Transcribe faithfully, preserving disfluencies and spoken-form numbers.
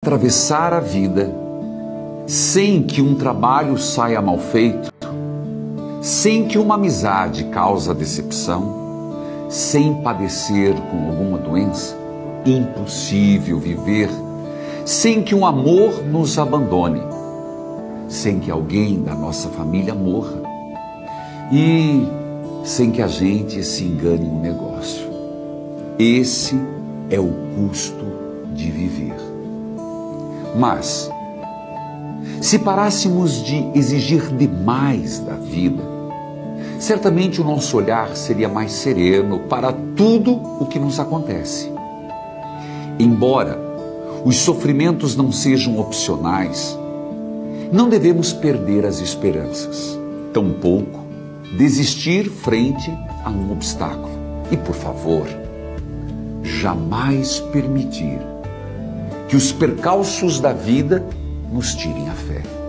atravessar a vida sem que um trabalho saia mal feito, sem que uma amizade cause decepção, sem padecer com alguma doença? Impossível viver sem que um amor nos abandone, sem que alguém da nossa família morra e sem que a gente se engane no negócio. Esse é o custo de viver. Mas, se parássemos de exigir demais da vida, certamente o nosso olhar seria mais sereno para tudo o que nos acontece. Embora os sofrimentos não sejam opcionais, não devemos perder as esperanças, tampouco desistir frente a um obstáculo. E, por favor, jamais permitir que os percalços da vida nos tirem a fé.